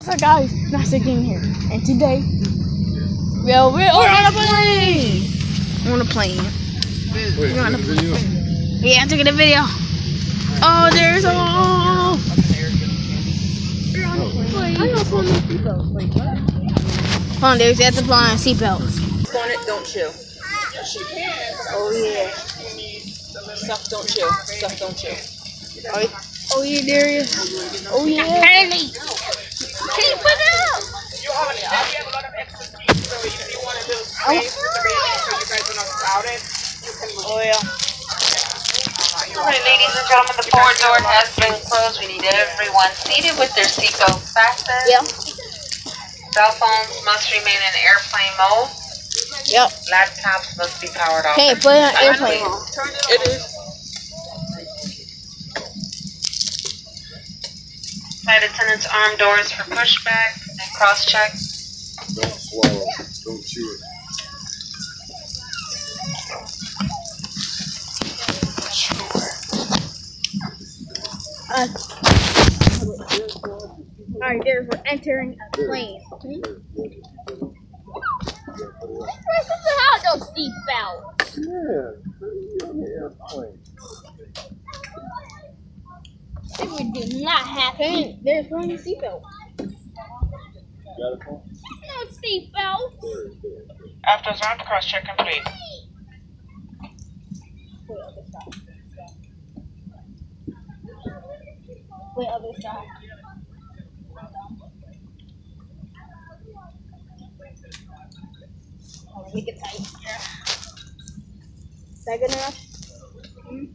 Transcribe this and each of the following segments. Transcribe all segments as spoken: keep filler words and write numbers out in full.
What's up, guys? Nice to get here. And today, well, we're, we're on a plane. On a plane. Wait, we're on a video? Yeah, I'm taking a video. Oh, there's a. Oh. We're on a plane. I don't want to seatbelts. Wait, what? Hold on, dude. You have to put on seatbelts. On it, don't chew. Oh yeah. Stuff don't chew. Stuff don't chew. Oh, yeah. Oh yeah, Darius. Oh yeah. Apparently. Can you put it up? You have, an, you have a lot of extra seats, so if you want a little space with the railing so you guys are not crowded, you can move. Oh yeah. Alright, ladies and gentlemen, the forward door has been closed. We need everyone seated with their seatbelts fastened. Yeah. Cell phones must remain in airplane mode. Yep. Laptops must be powered off. Hey, put it on airplane mode. It is. Flight attendants arm doors for pushback and cross-check. Don't swallow. Don't chew it. Uh, Alright, there's we're entering a plane. Hmm? This is how those seatbelts. Yeah, you're on the airplane. This would do not happen. There's one seatbelt. Got it, phone? No seatbelt. After armed cross-check complete. Wait, other side. Wait, other side. Oh, make it tight. Yeah. Is that good enough? Mm-hmm.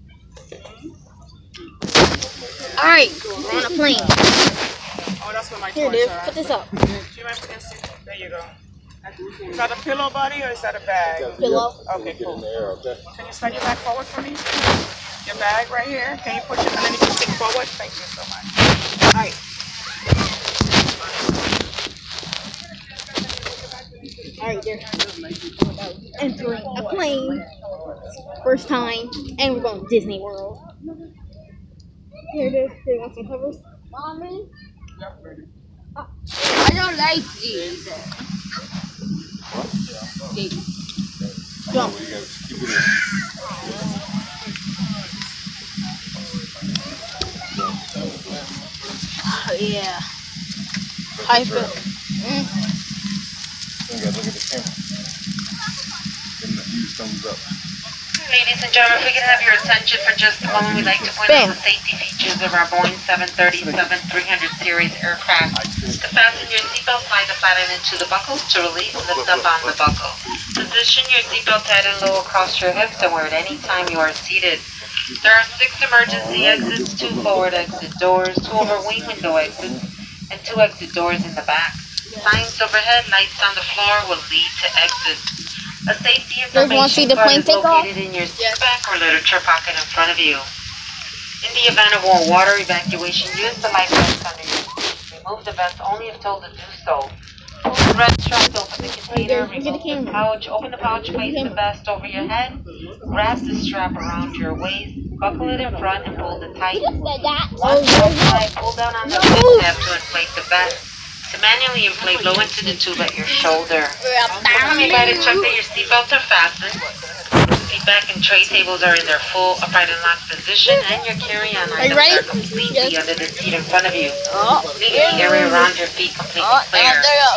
Alright, we're on a plane. Oh, that's what my Here, toys dude, are. put this up. Do you mind putting this? There you go. Is that a pillow, buddy, or is that a bag? Pillow. Okay, Get in cool. the air, okay? Can you slide your bag forward for me? Your bag right here. Can you push it and then you can stick forward? Thank you so much. Alright. Alright, there. Entering a plane. First time. And we're going to Disney World. Here it is. Do you want some covers? Mommy? Oh, I don't like these. Jump. You gotta keep it in. Oh, yeah. How you feel? Mm. You gotta look at the camera. Give them a huge thumbs up. Ladies and gentlemen, if we can have your attention for just a moment, we'd like to point Bam. out the safety features of our Boeing seven thirty-seven three hundred series aircraft. To fasten your seatbelt, slide the flathead into the buckles. To release, lift up on the buckle. Position your seatbelt tight and low across your hips and wear it any time you are seated. There are six emergency exits, two forward exit doors, two over wing window exits, and two exit doors in the back. Signs overhead, lights on the floor will lead to exits. A safety information card is located in your seat back or literature pocket in front of you. In the event of warm water evacuation, use the life vest under your seat. Remove the vest only if told to do so. Pull the red strap to open the container, remove the pouch, open the pouch, place the vest over your head, grab the strap around your waist, buckle it in front and pull it tight. Once outside, pull down on the zip tab to inflate the vest. To manually inflate, blow into the tube at your shoulder. Come by to check that your seatbelts are fastened. Seat back and tray tables are in their full upright and locked position, and your carry-on items are completely under the seat in front of you. Leaving the area around your feet completely clear.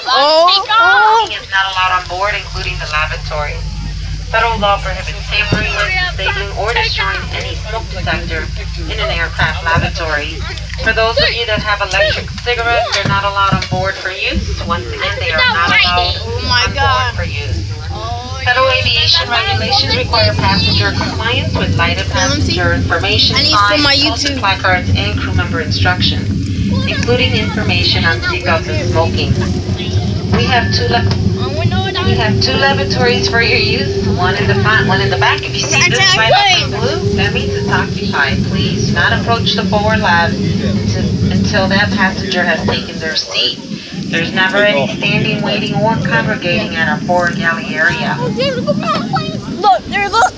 Smoking is not allowed on board, including the lavatory. Federal law prohibits tampering with, disabling, or destroying any smoke detector in an aircraft lavatory. For those of you that have electric cigarettes, they're not allowed on board for use. Once again, they are not allowed on board for use. Federal aviation regulations require passenger compliance with lighted passenger information signs, posted placards, and crew member instructions, including information on seatbelts and smoking. We have two le we have two lavatories for your use, one in the front, one in the back. If you see this light up in blue, that means it's occupied. Please do not approach the forward lab until, until that passenger has taken their seat. There's never any standing, waiting, or congregating at our forward galley area. Look, there, look.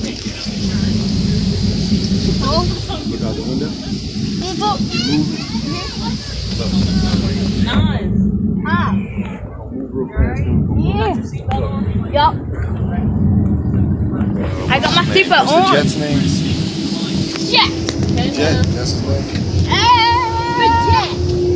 Oh. Look out the window. Look. Nice. Yup. I got my seatbelt What's on. the jet's name? Jet. Jet, that's his name. Jet.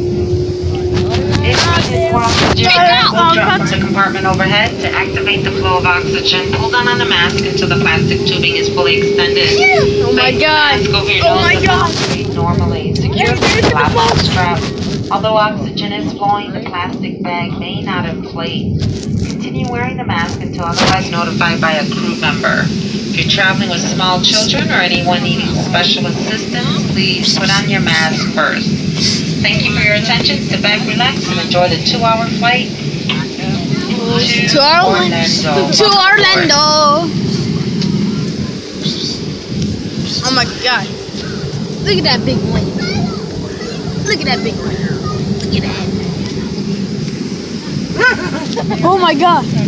If needed for oxygen, we'll drop from the compartment overhead. To activate the flow of oxygen, pull down on the mask until the plastic tubing is fully extended. Oh my god. Oh my god. Normally, secure the flap on the strap. Although oxygen is flowing, the plastic bag may not inflate. Continue wearing the mask until otherwise notified by a crew member. If you're traveling with small children or anyone needing special assistance, please put on your mask first. Thank you for your attention. Sit back, relax, and enjoy the two-hour flight to, To Orlando. Orlando. To Orlando. Oh my god. Look at that big wing. Look at that big wing. Look at that. Oh my god.